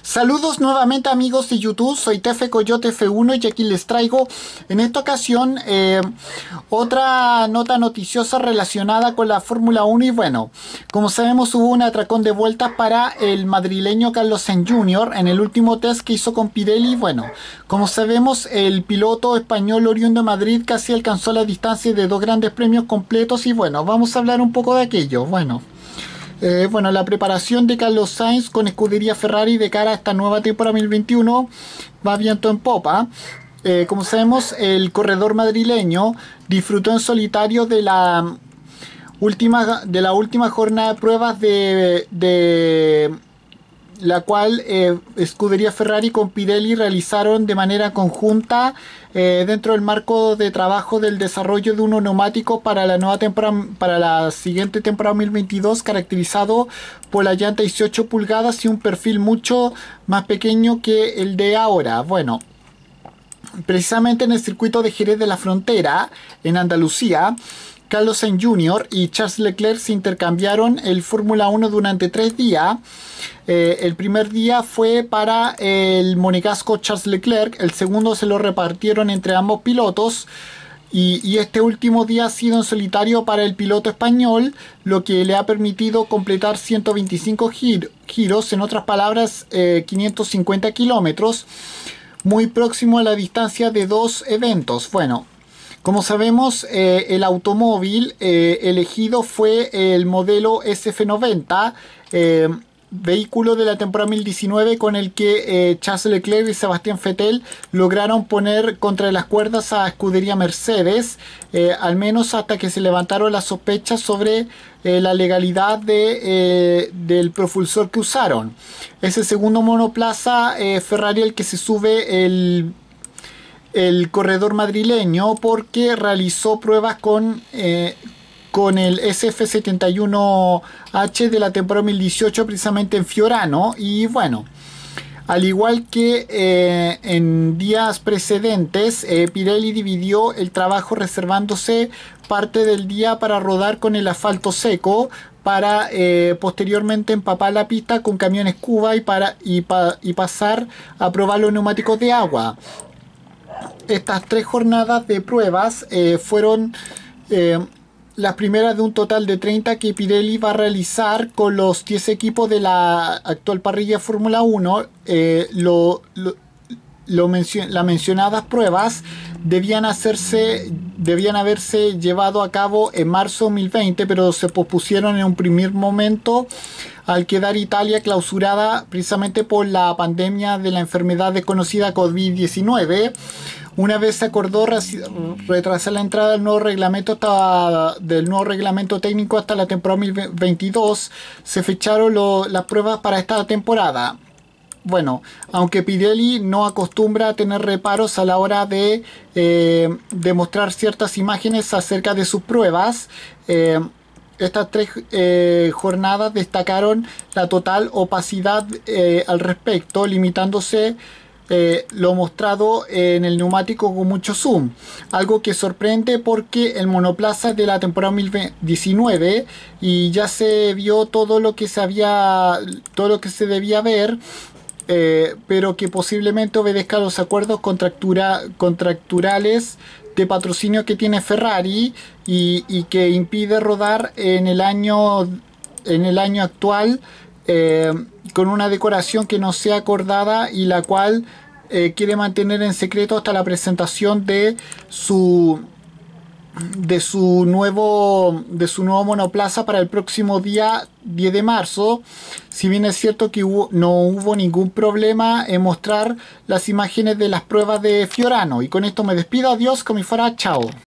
Saludos nuevamente amigos de YouTube, soy Tefe Coyote F1 y aquí les traigo en esta ocasión otra nota noticiosa relacionada con la Fórmula 1 y bueno, como sabemos hubo un atracón de vueltas para el madrileño Carlos Sainz Jr. en el último test que hizo con Pirelli. Bueno, como sabemos el piloto español oriundo de Madrid casi alcanzó la distancia de 2 grandes premios completos y bueno, vamos a hablar un poco de aquello. Bueno, la preparación de Carlos Sainz con escudería Ferrari de cara a esta nueva temporada 2021 va viento en popa. Como sabemos, el corredor madrileño disfrutó en solitario de la última jornada de pruebas de la cual escudería Ferrari con Pirelli realizaron de manera conjunta dentro del marco de trabajo del desarrollo de unos neumáticos para la nueva temporada, para la siguiente temporada 2022, caracterizado por la llanta 18 pulgadas y un perfil mucho más pequeño que el de ahora. Bueno, precisamente en el circuito de Jerez de la Frontera, en Andalucía, Carlos Sainz Jr. y Charles Leclerc se intercambiaron el Fórmula 1 durante 3 días. El primer día fue para el monegasco Charles Leclerc, el segundo se lo repartieron entre ambos pilotos y este último día ha sido en solitario para el piloto español, lo que le ha permitido completar 125 giros, en otras palabras 550 kilómetros, muy próximo a la distancia de 2 eventos. Bueno, como sabemos, el automóvil elegido fue el modelo SF90, vehículo de la temporada 2019 con el que Charles Leclerc y Sebastián Vettel lograron poner contra las cuerdas a escudería Mercedes, al menos hasta que se levantaron las sospechas sobre la legalidad del propulsor que usaron. Es el segundo monoplaza Ferrari el que se sube el corredor madrileño, porque realizó pruebas con el SF71H de la temporada 2018 precisamente en Fiorano y bueno, al igual que en días precedentes, Pirelli dividió el trabajo reservándose parte del día para rodar con el asfalto seco para posteriormente empapar la pista con camiones Cuba y pasar a probar los neumáticos de agua. Estas 3 jornadas de pruebas fueron las primeras de un total de 30 que Pirelli va a realizar con los 10 equipos de la actual parrilla Fórmula 1. Las mencionadas pruebas debían haberse llevado a cabo en marzo de 2020, pero se pospusieron en un primer momento al quedar Italia clausurada precisamente por la pandemia de la enfermedad desconocida COVID-19. Una vez se acordó retrasar la entrada del nuevo reglamento técnico hasta la temporada 2022, se fecharon las pruebas para esta temporada. Bueno, aunque Pirelli no acostumbra a tener reparos a la hora de mostrar ciertas imágenes acerca de sus pruebas, estas 3 jornadas destacaron la total opacidad al respecto, limitándose lo mostrado en el neumático con mucho zoom, algo que sorprende porque el monoplaza es de la temporada 2019 y ya se vio todo lo que se debía ver, pero que posiblemente obedezca a los acuerdos contracturales de patrocinio que tiene Ferrari y que impide rodar en el año actual con una decoración que no sea acordada y la cual quiere mantener en secreto hasta la presentación de su nuevo monoplaza para el próximo día 10 de marzo. Si bien es cierto que no hubo ningún problema en mostrar las imágenes de las pruebas de Fiorano. Y con esto me despido, adiós, como si fuera chao.